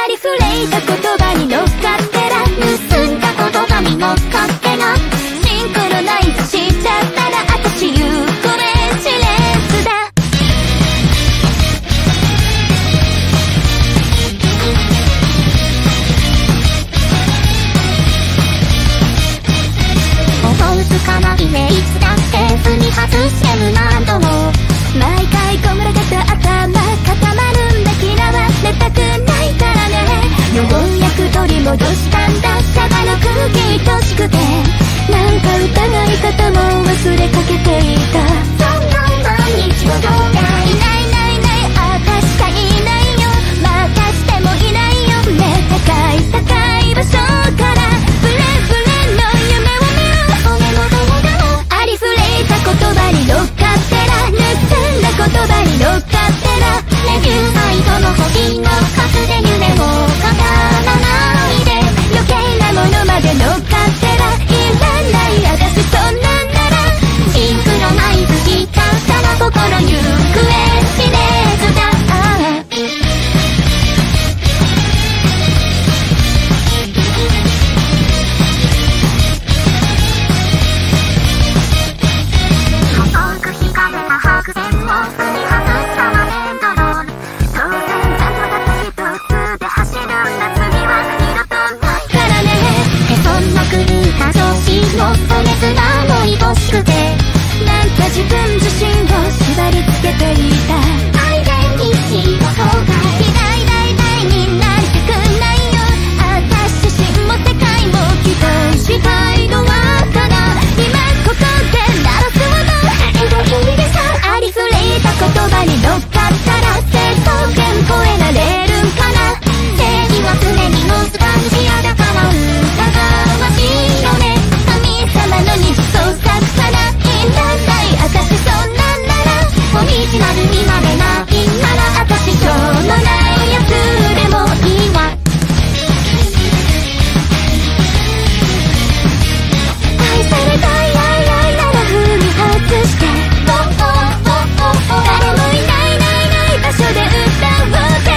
りふれた言葉に乗っかってら、盗んだ言葉に乗っかってな、シンクロナイズしちゃったら私行方知れずだ。思うつかないね、いつだって踏み外せぬ何度も、毎回こむらがた頭固まるんだ、嫌われたくないからね。ようやく取り戻したんだ、シャバの空気愛しくて、なんか疑い方も忘れかけていた。そんな毎日の動画いないないない、私しかいないよ、またしてもいないよね。高い高い場所からブレブレの夢を見る、俺の動画をありふれた言葉に乗っかってら、盗んだ言葉に乗っかってら、レビューサイトの星の数で夢を語らないで、余計なものまで乗っかってら、いらない私そんなんなら、シンクロナイズしちゃったら心行方知れずだ。細く引かれた白線を踏み外したらねんだろう、当然全部だって一つで走るんだ、次は二度とないからね。へそんな狂った調子のストレスがも愛しくて、なんか自分自身を縛り付けていた。アイデンティティの方が大大大になりたくないよ、私自身も世界も期待したいのはただ今ここで鳴らすもの、いいでさ、ありふれた言葉に乗っかったら正当権超えられるんかな。正義は常にノスタルジアだから疑わしいよね、神様の日創作かな、いらない私そんなんなら、オリジナルになれないなら私しょうのないやつでもいいわ。愛されたい愛なら踏み外して、誰もいないないない場所で歌おうぜ、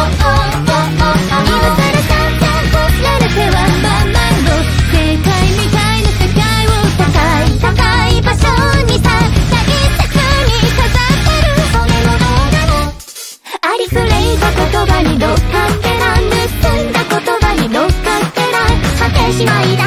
今さら散々こすられてはまんまの世界みたいな世界を、高い高い場所にさ大切に飾ってる俺の動画を、ありふれた言葉に乗っかってら、盗んだ言葉に乗っかってら、果てしないだ